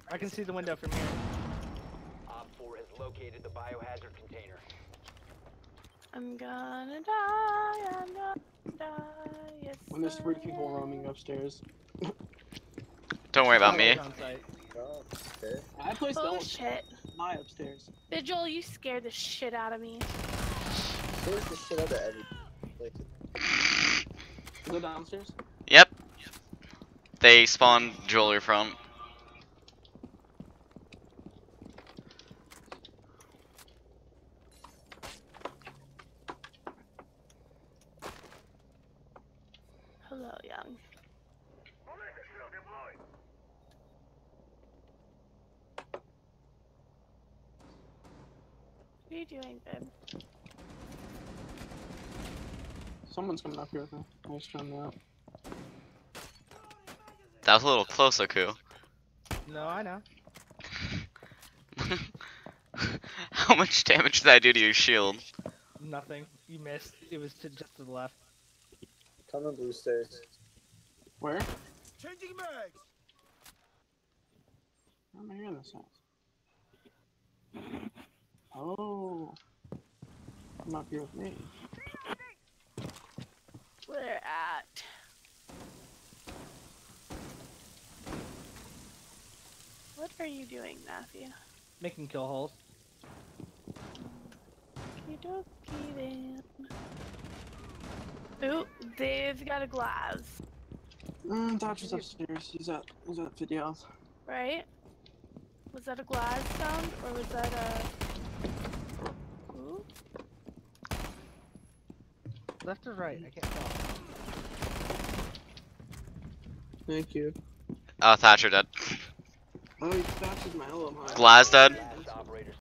I can see the window from here. Op 4 has located the biohazard container. I'm gonna die, I'm gonna die, yes. When there's 3 people roaming upstairs. Don't worry about me. On site. Oh, okay. I placed Oh shit. my upstairs. Vigil, you scared the shit out of me. Where's the shit out of every place? Is it downstairs? Yep. They spawned jewelry from. Hello, young. What are you doing, babe? Someone's coming up here with me. Nice trying that. That was a little close, Aku. No, I know. How much damage did I do to your shield? Nothing. You missed. It was just to the left. Come on, blue stairs. Where? Changing mags. Where am I hearing this at? Oh. Come up here with me. Where at? What are you doing, Matthew? Making kill holes. Okie then. Ooh, they've got a glass. Dodger's upstairs. He's at video. Right? Was that a glass sound, or was that a... Ooh? Left or right? I can't tell. Thank you. Thatcher dead. Oh, he Thatcher's my hello. Glass dead.